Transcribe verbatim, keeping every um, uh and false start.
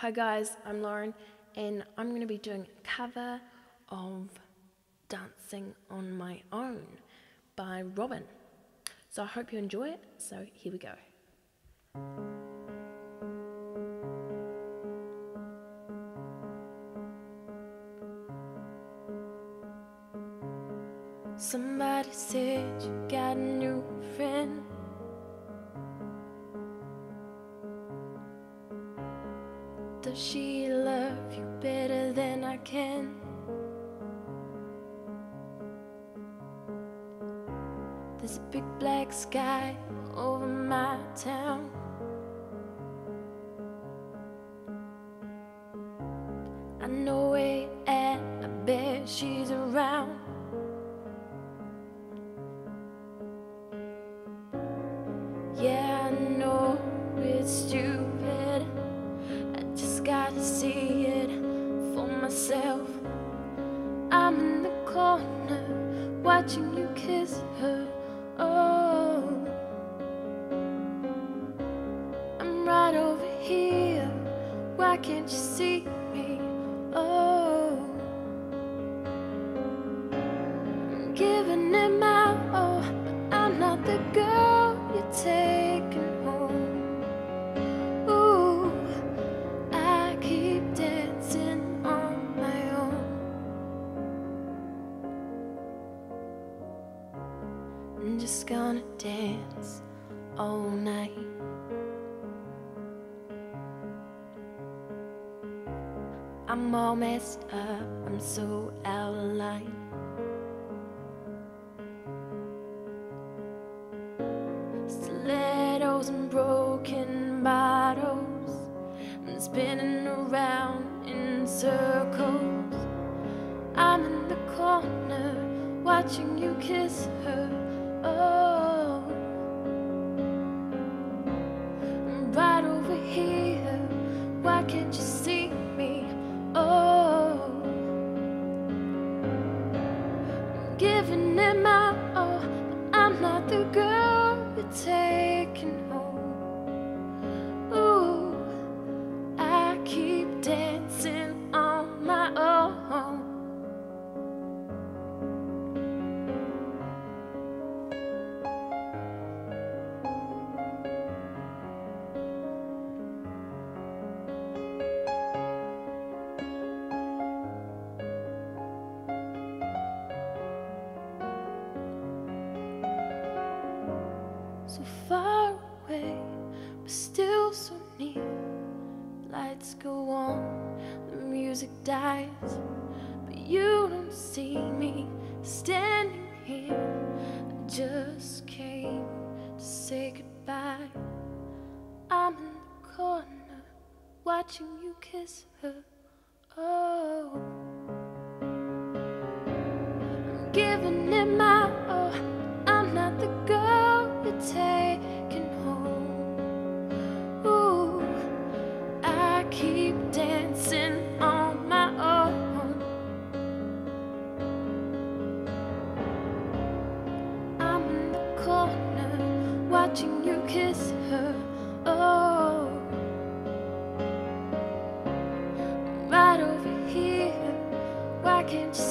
Hi guys, I'm Lauren and I'm going to be doing a cover of Dancing on My Own by Robyn. So I hope you enjoy it, so here we go. Somebody said you got a new friend. Does she love you better than I can? There's a big black sky over my town. I know where you're at, I bet she's around. Yeah, I know it's stupid, I just gotta see it for myself. I'm in the corner watching you kiss her. Oh, I'm right over here, why can't you see me? Oh, I'm giving it my all, but I'm not the girl you're taking home. Ooh, I keep dancing on my own. I'm just gonna dance all night. I'm all messed up, I'm so out of line. Stilettos and broken bottles, I'm spinning around in circles. I'm in the corner watching you kiss her. Oh, I'm right over here, why can't you see me? Oh, I'm giving it my all, but I'm not the girl you're taking home. Ooh, I keep dancing on my own. So far away, but still so near. Lights go on, the music dies, but you don't see me standing here. I just came to say goodbye. I'm in the corner watching you kiss her. Oh, I'm giving it my all, I'm not the girl you're taking home. Ooh, I keep dancing on my own. I'm in the corner watching you kiss her. Oh, right over here, why can't you